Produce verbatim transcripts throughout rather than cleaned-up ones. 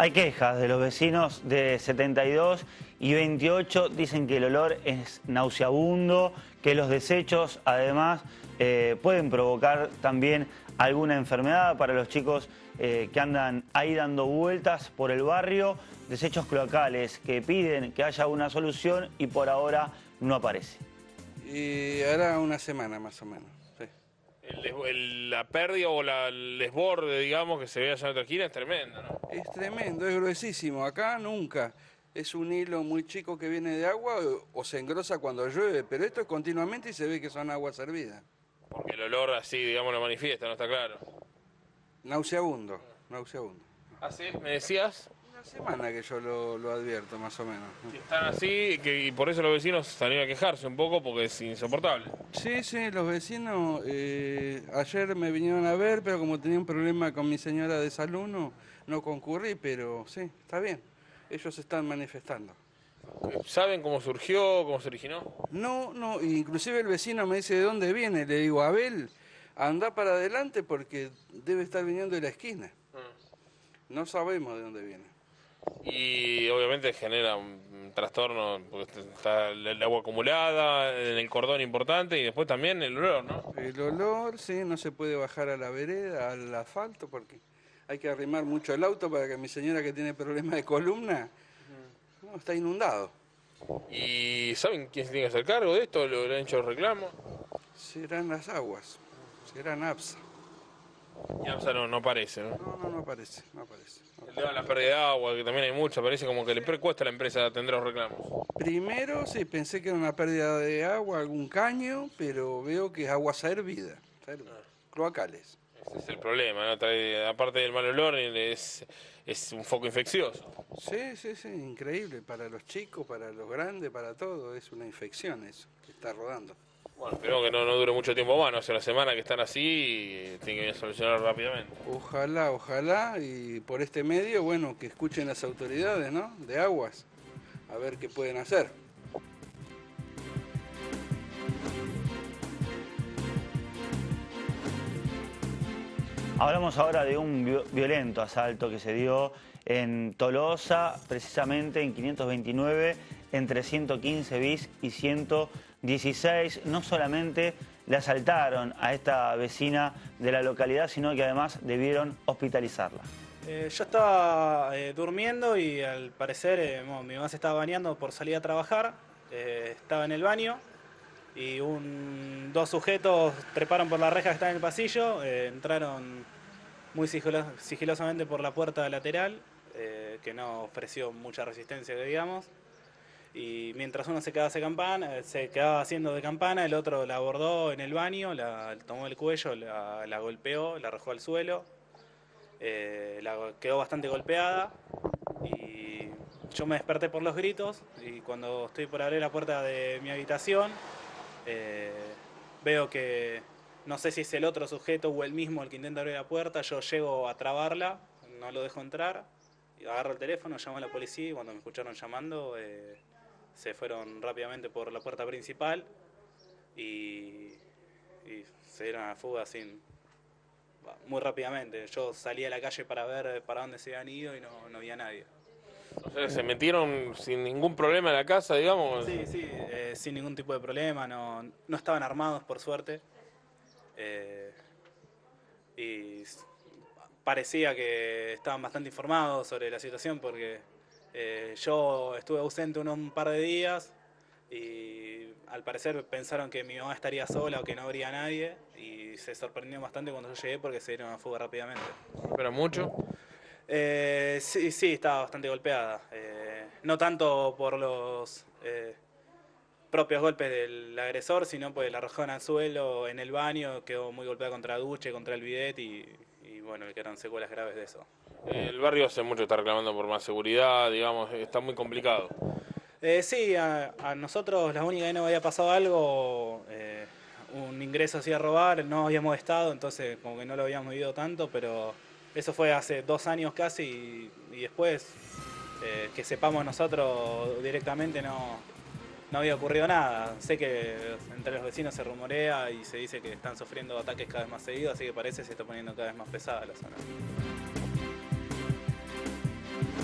Hay quejas de los vecinos de setenta y dos y veintiocho, dicen que el olor es nauseabundo, que los desechos además eh, pueden provocar también alguna enfermedad para los chicos eh, que andan ahí dando vueltas por el barrio, desechos cloacales que piden que haya una solución y por ahora no aparece. Y hará una semana más o menos, sí. El, el, la pérdida o la, el desborde, digamos, que se ve allá en otra esquina es tremendo, ¿no? Es tremendo, es gruesísimo. Acá nunca. Es un hilo muy chico que viene de agua o, o se engrosa cuando llueve, pero esto es continuamente y se ve que son aguas hervidas. Porque el olor así, digamos, lo manifiesta, ¿no está claro? Nauseabundo, nauseabundo. ¿Así me decías? Una semana que yo lo, lo advierto, más o menos. Que están así que, y por eso los vecinos salieron a quejarse un poco porque es insoportable. Sí, sí, los vecinos eh, ayer me vinieron a ver, pero como tenía un problema con mi señora de salud no, no concurrí, pero sí, está bien. Ellos se están manifestando. ¿Saben cómo surgió, cómo se originó? No, no, inclusive el vecino me dice de dónde viene. Le digo, Abel, anda para adelante porque debe estar viniendo de la esquina. No sabemos de dónde viene. Y obviamente genera un trastorno, porque está el agua acumulada en el cordón importante y después también el olor, ¿no? El olor, sí, no se puede bajar a la vereda, al asfalto, porque hay que arrimar mucho el auto para que mi señora que tiene problemas de columna, no, está inundado. ¿Y saben quién se tiene que hacer cargo de esto? ¿Le han hecho reclamo? Serán las aguas, serán APSA. Y AMSA no, no aparece, ¿no? No, no, no aparece, no aparece. No El tema de la pérdida de agua, que también hay mucha, parece como que le cuesta a la empresa atender los reclamos. Primero sí pensé que era una pérdida de agua, algún caño, pero veo que es agua hervida, cloacales. Ese es el problema, ¿no? Trae, aparte del mal olor, es, es un foco infeccioso. Sí, sí, sí, increíble, para los chicos, para los grandes, para todo, es una infección eso, que está rodando. Bueno, esperemos que no, no dure mucho tiempo más, no hace una semana que están así y tienen que solucionar rápidamente. Ojalá, ojalá, y por este medio, bueno, que escuchen las autoridades, ¿no?, de aguas, a ver qué pueden hacer. Hablamos ahora de un violento asalto que se dio en Tolosa, precisamente en quinientos veintinueve, entre ciento quince bis y ciento dieciséis. No solamente le asaltaron a esta vecina de la localidad, sino que además debieron hospitalizarla. Eh, yo estaba eh, durmiendo y al parecer eh, bueno, mi mamá se estaba bañando por salir a trabajar. Eh, estaba en el baño y un, dos sujetos treparon por la reja que estaba en el pasillo, eh, entraron muy sigilo, sigilosamente por la puerta lateral, eh, que no ofreció mucha resistencia, digamos. Y mientras uno se quedaba, se, campana, se quedaba haciendo de campana, el otro la abordó en el baño, la tomó el cuello, la, la golpeó, la arrojó al suelo. Eh, la quedó bastante golpeada y yo me desperté por los gritos y cuando estoy por abrir la puerta de mi habitación eh, veo que no sé si es el otro sujeto o el mismo el que intenta abrir la puerta. Yo llego a trabarla, no lo dejo entrar, agarro el teléfono, llamo a la policía y cuando me escucharon llamando eh, se fueron rápidamente por la puerta principal y, y se dieron a la fuga sin... muy rápidamente. Yo salí a la calle para ver para dónde se habían ido y no, no había nadie. O sea, se metieron sin ningún problema en la casa, digamos. Sí, sí, eh, sin ningún tipo de problema, no, no estaban armados por suerte. Eh, y parecía que estaban bastante informados sobre la situación porque eh, yo estuve ausente unos un par de días y al parecer pensaron que mi mamá estaría sola o que no habría nadie y se sorprendió bastante cuando yo llegué porque se dieron a fuga rápidamente. ¿Pero mucho? Eh, sí, sí, estaba bastante golpeada. Eh, no tanto por los eh, propios golpes del agresor, sino pues la arrojaron al suelo en el baño, quedó muy golpeada contra la ducha, contra el bidet y, y bueno, le quedaron secuelas graves de eso. El barrio hace mucho está reclamando por más seguridad, digamos, está muy complicado. Eh, sí, a, a nosotros la única que no había pasado algo, eh, un ingreso así a robar, no habíamos estado, entonces como que no lo habíamos vivido tanto, pero eso fue hace dos años casi y, y después eh, que sepamos nosotros directamente no, no había ocurrido nada. Sé que entre los vecinos se rumorea y se dice que están sufriendo ataques cada vez más seguidos, así que parece que se está poniendo cada vez más pesada la zona.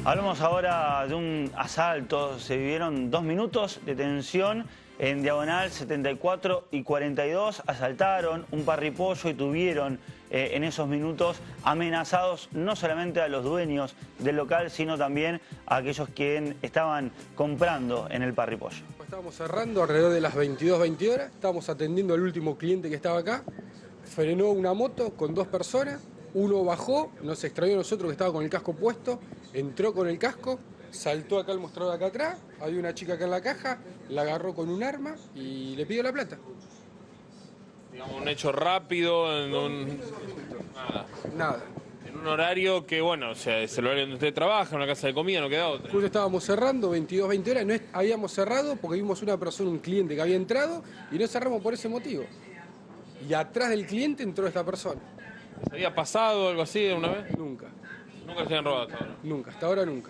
Hablamos ahora de un asalto. Se vivieron dos minutos de tensión en Diagonal setenta y cuatro y cuarenta y dos. Asaltaron un parripollo y tuvieron eh, en esos minutos amenazados no solamente a los dueños del local, sino también a aquellos que estaban comprando en el parripollo. Estábamos cerrando alrededor de las veintidós, veinte horas. Estábamos atendiendo al último cliente que estaba acá. Frenó una moto con dos personas. Uno bajó, nos extrañó a nosotros que estaba con el casco puesto, entró con el casco, saltó acá al mostrador de acá atrás, había una chica acá en la caja, la agarró con un arma y le pidió la plata. Digamos, un hecho rápido, en un... Nada. Nada. En un horario que, bueno, o sea, es el horario donde usted trabaja, en una casa de comida, no queda otra. Justo estábamos cerrando, veintidós, veinte horas, no es- habíamos cerrado porque vimos una persona, un cliente que había entrado y no cerramos por ese motivo. Y atrás del cliente entró esta persona. ¿Se había pasado algo así una vez? Nunca, Nunca se habían robado hasta ahora. nunca, hasta ahora nunca.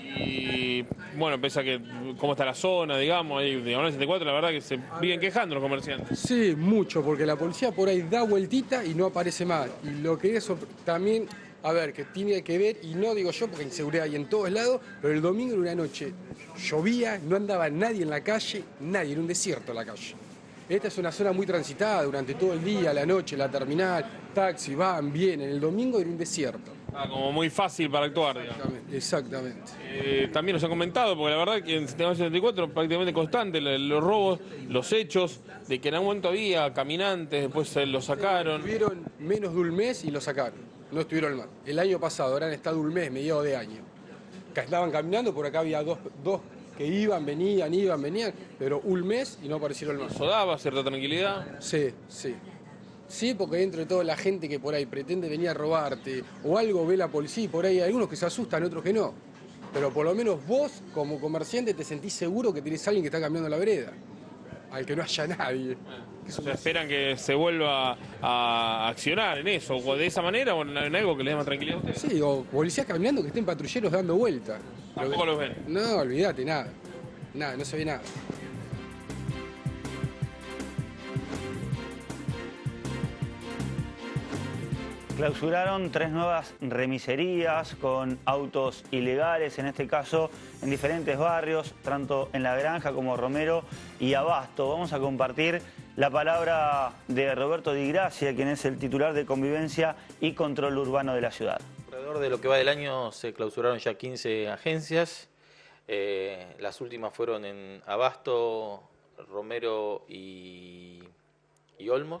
Y bueno, pese a que cómo está la zona, digamos, ahí Diagonal setenta y cuatro, la verdad que se viven quejando los comerciantes. Sí, mucho, porque la policía por ahí da vueltita y no aparece más. Y lo que eso también, a ver, que tiene que ver, y no digo yo porque inseguridad hay en todos lados, pero el domingo era una noche, llovía, no andaba nadie en la calle, nadie, era un desierto la calle. Esta es una zona muy transitada durante todo el día, la noche, la terminal, taxi, van, vienen. El domingo era un desierto. Ah, como muy fácil para actuar, digamos. Exactamente. Exactamente. Eh, también nos han comentado, porque la verdad que en Diagonal setenta y cuatro prácticamente constante, lo- los robos, los hechos, de que en algún momento había caminantes, después se los sacaron. Estuvieron menos de un mes y lo sacaron. No estuvieron más. El año pasado, ahora han estado un mes, mediados de año. Que estaban caminando, por acá había dos, dos que iban, venían, iban, venían, pero un mes y no aparecieron más. Eso daba cierta tranquilidad. Sí, sí. Sí, porque dentro de toda la gente que por ahí pretende venir a robarte o algo ve la policía y por ahí hay algunos que se asustan, otros que no. Pero por lo menos vos, como comerciante, te sentís seguro que tenés a alguien que está cambiando la vereda. Al que no haya nadie. O sea, esperan que se vuelva a accionar en eso, o de esa manera, o en en algo que les dé más tranquilidad a ustedes. Sí, o policías caminando que estén patrulleros dando vueltas. Tampoco los ven. No, olvídate, nada. Nada, no se ve nada. Clausuraron tres nuevas remiserías con autos ilegales, en este caso en diferentes barrios, tanto en La Granja como Romero y Abasto. Vamos a compartir la palabra de Roberto Di Gracia, quien es el titular de Convivencia y Control Urbano de la ciudad. Alrededor de lo que va del año se clausuraron ya quince agencias. Eh, las últimas fueron en Abasto, Romero y, y Olmos.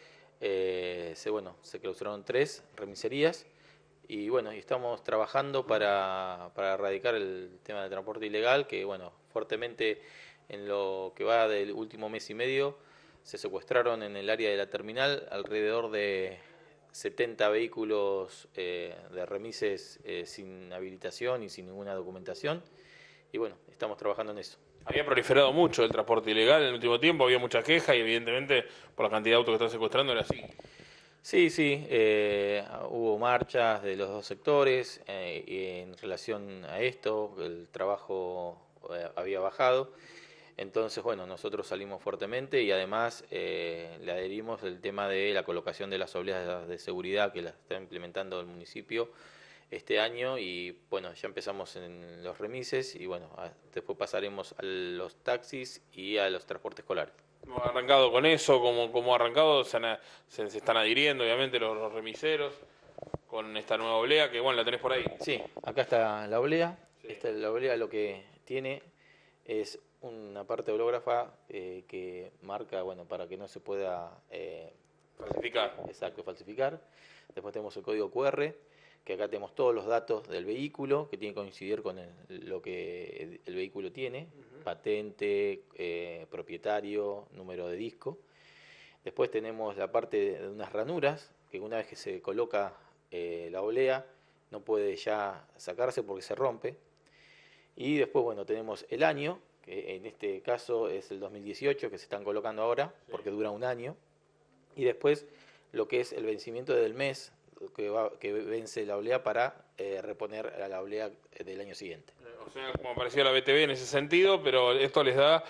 Eh, se, bueno, se clausuraron tres remiserías y bueno, y estamos trabajando para, para erradicar el tema del transporte ilegal, que bueno, fuertemente en lo que va del último mes y medio se secuestraron en el área de la terminal alrededor de setenta vehículos eh, de remises eh, sin habilitación y sin ninguna documentación y bueno, estamos trabajando en eso. Había proliferado mucho el transporte ilegal en el último tiempo, había mucha queja y evidentemente por la cantidad de autos que están secuestrando era así. Sí, sí, eh, hubo marchas de los dos sectores eh, y en relación a esto, el trabajo eh, había bajado, entonces bueno, nosotros salimos fuertemente y además eh, le adherimos el tema de la colocación de las obleas de seguridad que las está implementando el municipio este año y bueno, ya empezamos en los remises y bueno, a, después pasaremos a los taxis y a los transportes escolares. ¿Cómo ha arrancado con eso? ¿Cómo, cómo ha arrancado? Se, han- se, se están adhiriendo obviamente los, los remiseros con esta nueva oblea que bueno, la tenés por ahí. Sí, acá está la oblea. Esta, la oblea lo que tiene es una parte hológrafa eh, que marca, bueno, para que no se pueda eh, Falsificar. Exacto, falsificar. Después tenemos el código cu erre, que acá tenemos todos los datos del vehículo, que tiene que coincidir con el, lo que el vehículo tiene, uh-huh. patente, eh, propietario, número de disco. Después tenemos la parte de unas ranuras, que una vez que se coloca eh, la oblea, no puede ya sacarse porque se rompe. Y después, bueno, tenemos el año, que en este caso es el dos mil dieciocho, que se están colocando ahora, sí. porque dura un año. Y después lo que es el vencimiento del mes, que, va, que vence la oblea para eh, reponer a la oblea del año siguiente. O sea, como parecía la B T V en ese sentido, pero esto les da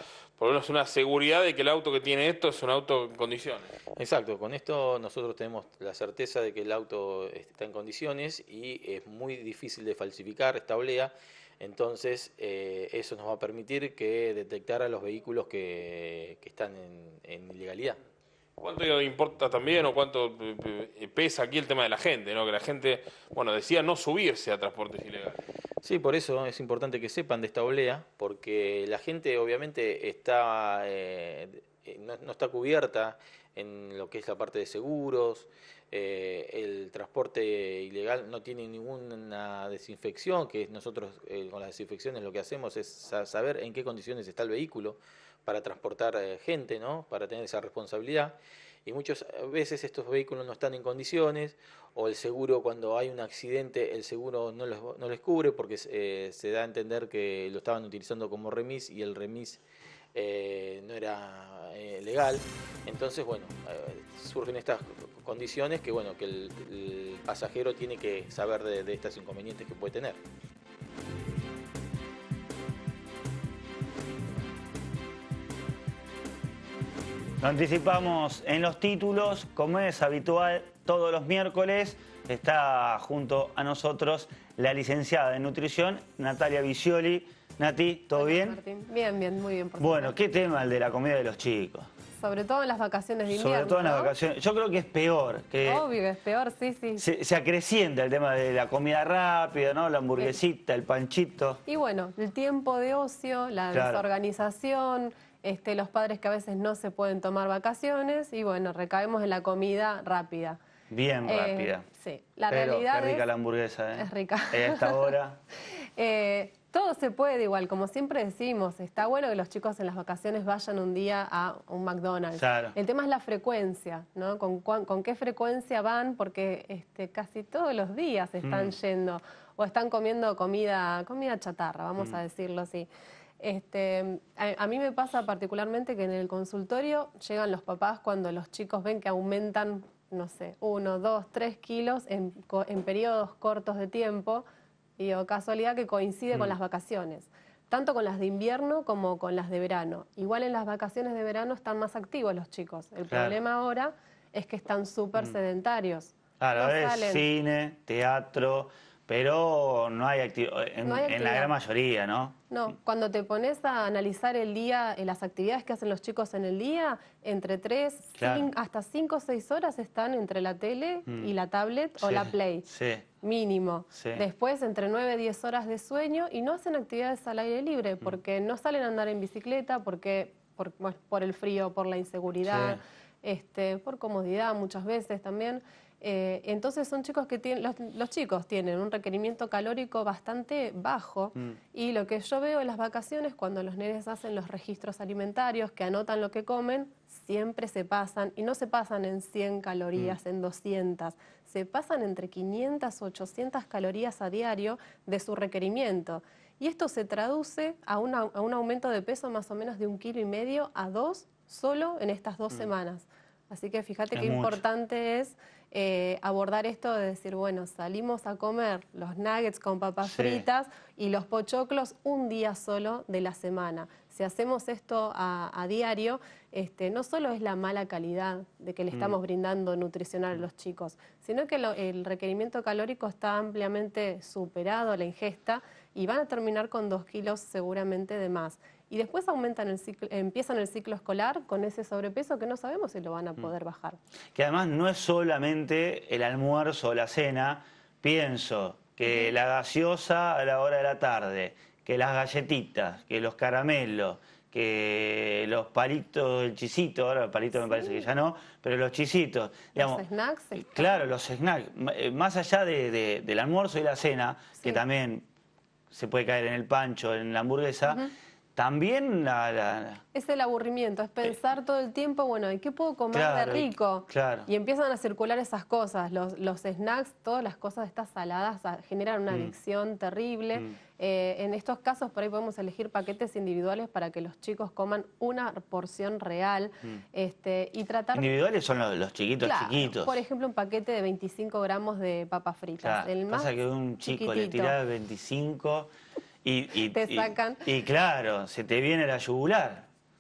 por lo menos una seguridad de que el auto que tiene esto es un auto en condiciones. Exacto, con esto nosotros tenemos la certeza de que el auto está en condiciones y es muy difícil de falsificar esta oblea, entonces eh, eso nos va a permitir que detectar a los vehículos que, que están en, en ilegalidad. ¿Cuánto importa también o cuánto pesa aquí el tema de la gente, ¿no? Que la gente, bueno, decía no subirse a transportes ilegales. Sí, por eso es importante que sepan de esta oblea, porque la gente obviamente está eh, no, no está cubierta en lo que es la parte de seguros, eh, el transporte ilegal no tiene ninguna desinfección, que nosotros eh, con las desinfecciones lo que hacemos es saber en qué condiciones está el vehículo para transportar eh, gente, ¿no? Para tener esa responsabilidad. Y muchas veces estos vehículos no están en condiciones, o el seguro, cuando hay un accidente, el seguro no les, no les cubre porque eh, se da a entender que lo estaban utilizando como remis y el remis eh, no era eh, legal. Entonces, bueno, eh, surgen estas condiciones que, bueno, que el, el pasajero tiene que saber de, de estos inconvenientes que puede tener. Lo anticipamos en los títulos, como es habitual todos los miércoles, está junto a nosotros la licenciada en nutrición, Natalia Visioli. Nati, ¿todo Hola, bien? Martín. Bien, bien, muy bien. Por bueno, supuesto. ¿qué tema el de la comida de los chicos? Sobre todo en las vacaciones de invierno, Sobre todo en las ¿no? vacaciones. Yo creo que es peor. Que Obvio, es peor, sí, sí. se, se acrecienta el tema de la comida rápida, ¿no? La hamburguesita, el panchito. Y bueno, el tiempo de ocio, la Claro. desorganización, este, los padres que a veces no se pueden tomar vacaciones y bueno, recaemos en la comida rápida. Bien Eh, rápida. Sí, la Pero realidad qué rica es, la hamburguesa, ¿eh? es rica. Eh, a esta hora. Eh, todo se puede igual, como siempre decimos, está bueno que los chicos en las vacaciones vayan un día a un McDonald's. Claro. El tema es la frecuencia, ¿no? Con, cuán- con qué frecuencia van, porque este, casi todos los días están Mm. yendo o están comiendo comida, comida chatarra, vamos Mm. a decirlo así. Este, a, a mí me pasa particularmente que en el consultorio llegan los papás cuando los chicos ven que aumentan, no sé, uno, dos, tres kilos en, co- en periodos cortos de tiempo y o casualidad que coincide con Mm. las vacaciones, tanto con las de invierno como con las de verano. Igual en las vacaciones de verano están más activos los chicos. El Claro. problema ahora es que están súper Mm. sedentarios. Claro, No ahora es salen. cine, teatro, pero no hay actividad, en, No hay en la actividad. gran mayoría, ¿no? No, cuando te pones a analizar el día, eh, las actividades que hacen los chicos en el día, entre tres Claro. hasta cinco o seis horas están entre la tele Mm. y la tablet o Sí, la Play, Sí, mínimo. Sí. Después entre nueve y diez horas de sueño y no hacen actividades al aire Mm. libre porque no salen a andar en bicicleta, porque por, bueno, por el frío, por la inseguridad, Sí. este, por comodidad muchas veces también. Eh, entonces son chicos que tienen, los, los chicos tienen un requerimiento calórico bastante bajo Mm. y lo que yo veo en las vacaciones cuando los nenes hacen los registros alimentarios, que anotan lo que comen, siempre se pasan, y no se pasan en cien calorías, Mm. en doscientas, se pasan entre quinientas o ochocientas calorías a diario de su requerimiento. Y esto se traduce a, una- a un aumento de peso más o menos de un kilo y medio a dos solo en estas dos Mm. semanas. Así que fíjate Es qué mucho. importante es eh, abordar esto de decir, bueno, salimos a comer los nuggets con papas Sí. fritas y los pochoclos un día solo de la semana. Si hacemos esto a, a diario, este, no solo es la mala calidad de que le estamos Mm. brindando nutricional a los chicos, sino que lo- el requerimiento calórico está ampliamente superado, la ingesta, y van a terminar con dos kilos seguramente de más. Y después aumentan el ciclo, empiezan el ciclo escolar con ese sobrepeso que no sabemos si lo van a poder bajar. Que además no es solamente el almuerzo o la cena, pienso que la gaseosa a la hora de la tarde, que las galletitas, que los caramelos, que los palitos, el chisito, ahora el palito me parece que ya no, pero los chisitos, digamos, Los snacks. eh, claro, los snacks, m- eh, más allá de, de- del almuerzo y la cena, que Sí. también se puede caer en el pancho, en la hamburguesa, Ujú. también la, la- la- Es el aburrimiento, es pensar todo el tiempo, bueno, ¿y qué puedo comer Claro, de y- rico? claro. Y empiezan a circular esas cosas, los, los snacks, todas las cosas estas saladas a- generan una Mm. adicción terrible. Mm. Eh, en estos casos por ahí podemos elegir paquetes individuales para que los chicos coman una porción real Mm. este, y tratar... individuales son los, los chiquitos Claro, chiquitos. por ejemplo, un paquete de veinticinco gramos de papas fritas. Claro, el más pasa que un chico le chiquitito. tira veinticinco y, y, Te y- sacan. y claro, se te viene la yugular.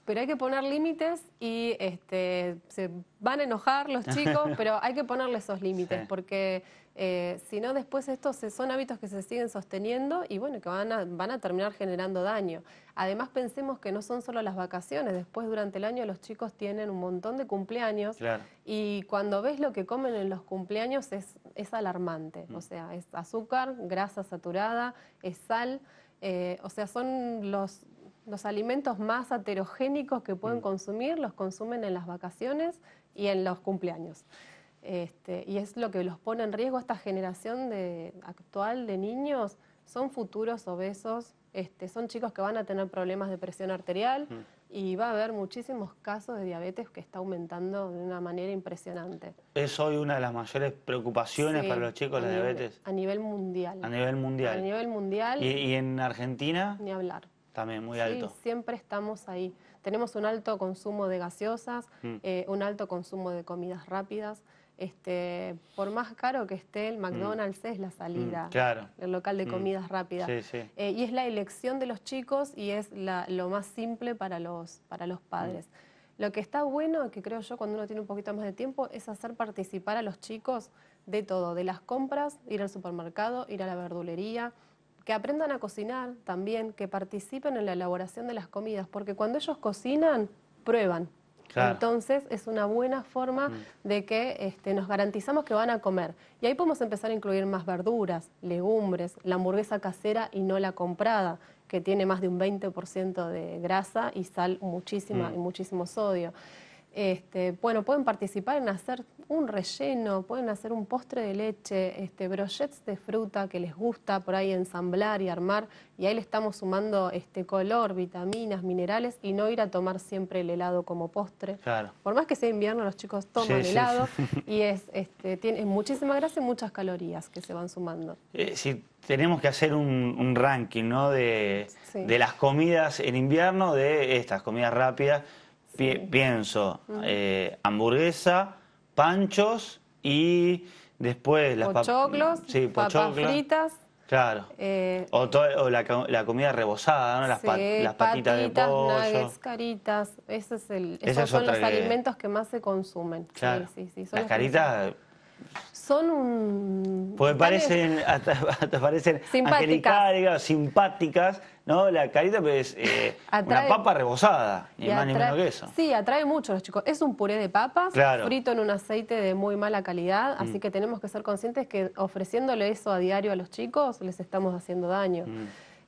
pero hay que poner límites y este, se van a enojar los chicos, pero hay que ponerle esos límites, Sí. porque eh, si no después estos se- son hábitos que se siguen sosteniendo y bueno, que van a, van a terminar generando daño. Además pensemos que no son solo las vacaciones, después durante el año los chicos tienen un montón de cumpleaños Claro. y cuando ves lo que comen en los cumpleaños es, es alarmante, o sea, es azúcar, grasa saturada, es sal, eh, o sea, son los... Los alimentos más aterogénicos que pueden consumir los consumen en las vacaciones y en los cumpleaños. Este, y es lo que los pone en riesgo. Esta generación de, actual de niños son futuros obesos, este, son chicos que van a tener problemas de presión arterial y va a haber muchísimos casos de diabetes que está aumentando de una manera impresionante. ¿Es hoy una de las mayores preocupaciones Sí, para los chicos a la nivel- diabetes? A nivel mundial. A nivel mundial. A nivel mundial, ¿Y, y en Argentina? ni hablar. También muy Sí, alto. siempre estamos ahí. Tenemos un alto consumo de gaseosas, Mm. eh, un alto consumo de comidas rápidas. Este, por más caro que esté, el McDonald's es la salida, Mm, claro. el local de Mm. comidas rápidas. Sí, sí. Eh, y es la elección de los chicos y es la- lo más simple para los, para los padres. Mm. Lo que está bueno, que creo yo cuando uno tiene un poquito más de tiempo, es hacer participar a los chicos de todo, de las compras, ir al supermercado, ir a la verdulería, que aprendan a cocinar también, que participen en la elaboración de las comidas, porque cuando ellos cocinan, prueban. Claro. Entonces es una buena forma de que este, nos garantizamos que van a comer. Y ahí podemos empezar a incluir más verduras, legumbres, la hamburguesa casera y no la comprada, que tiene más de un veinte por ciento de grasa y sal muchísima Mm. y muchísimo sodio. Este, bueno, pueden participar en hacer un relleno, pueden hacer un postre de leche, este, brochets de fruta que les gusta, por ahí ensamblar y armar, y ahí le estamos sumando este color, vitaminas, minerales, y no ir a tomar siempre el helado como postre. Claro. Por más que sea invierno, los chicos toman Sí, sí, helado sí. y es, este, tiene muchísima grasa y muchas calorías que se van sumando. Eh, si tenemos que hacer un, un ranking, ¿no? de, Sí. de las comidas en invierno, de estas comidas rápidas, pi- pienso eh, hamburguesa, panchos y después las pap- Pochoclos, sí, papas pochoclos, fritas. claro. eh, O, to- o la, co- la comida rebozada, ¿no? Las, pa- Sí, las patitas, de pollo. nuggets, caritas, ese es el, Esa esos es son otra los que- alimentos que más se consumen. Sí, Claro. sí, sí, son Las los que caritas, son un... porque están parecen, hasta, hasta parecen Simpáticas. angelicales, simpáticas, ¿no? La carita pues, eh, una Atrae- papa rebozada, ni y más ni atrae- menos que eso. Sí, atrae mucho a los chicos. Es un puré de papas, Claro. frito en un aceite de muy mala calidad, Mm. así que tenemos que ser conscientes que ofreciéndole eso a diario a los chicos les estamos haciendo daño. Mm.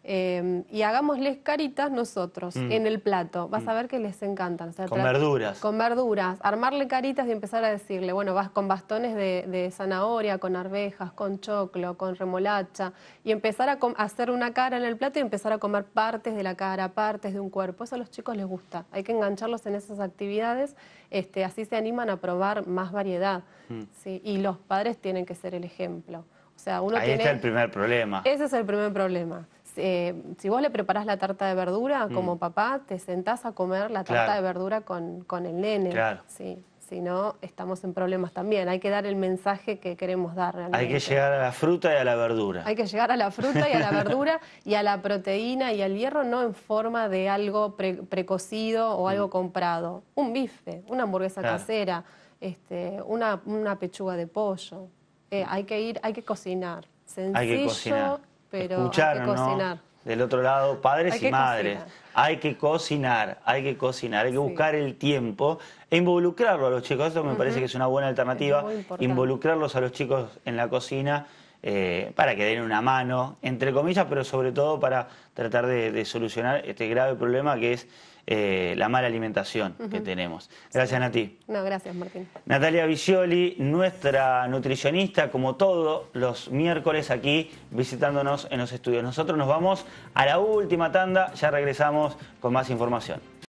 Eh, y hagámosles caritas nosotros Mm. en el plato. Vas a ver que les encantan. O sea, Con tra- verduras. Con verduras. Armarle caritas y empezar a decirle, bueno, vas con bastones de, de zanahoria, con arvejas, con choclo, con remolacha. Y empezar a, com- a hacer una cara en el plato y empezar a comer partes de la cara, partes de un cuerpo. Eso a los chicos les gusta. Hay que engancharlos en esas actividades. Este, así se animan a probar más variedad. Mm. ¿sí? Y los padres tienen que ser el ejemplo. O sea, uno Ahí tiene... está el primer problema. Ese es el primer problema. Eh, si vos le preparás la tarta de verdura, como papá, te sentás a comer la tarta Mm. Claro. de verdura con, con el nene. Claro. Sí, si no, estamos en problemas también. Hay que dar el mensaje que queremos dar realmente. Hay que llegar a la fruta y a la verdura. Hay que llegar a la fruta y a la verdura y a la proteína y al hierro, no en forma de algo pre- precocido o algo comprado. Un bife, una hamburguesa Claro. casera, este, una, una pechuga de pollo. Eh, hay que ir, hay que cocinar. Sencillo, Hay que cocinar. pero Escucharon, hay que ¿no? cocinar. Del otro lado, padres Hay y que madres. cocinar. Hay que cocinar, hay que cocinar, hay que Sí. buscar el tiempo e involucrarlo a los chicos. Esto me parece que es una buena alternativa. Es muy importante. Involucrarlos a los chicos en la cocina eh, para que den una mano, entre comillas, pero sobre todo para tratar de, de solucionar este grave problema que es eh, la mala alimentación que tenemos. Gracias, Nati. No, gracias, Martín. Natalia Visioli, nuestra nutricionista, como todos los miércoles aquí visitándonos en los estudios. Nosotros nos vamos a la última tanda, ya regresamos con más información.